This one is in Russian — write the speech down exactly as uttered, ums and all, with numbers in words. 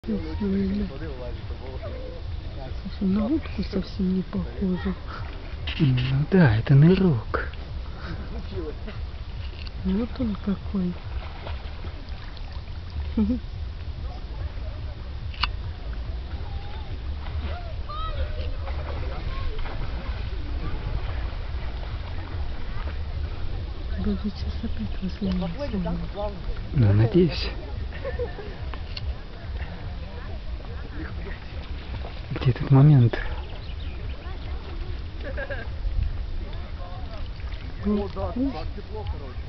Слушай, на утку совсем не похоже. Ну да, это нырок. Вот он какой. Вроде сейчас опять возле нас. Ну, надеюсь. Где этот момент? О, да, так тепло, короче.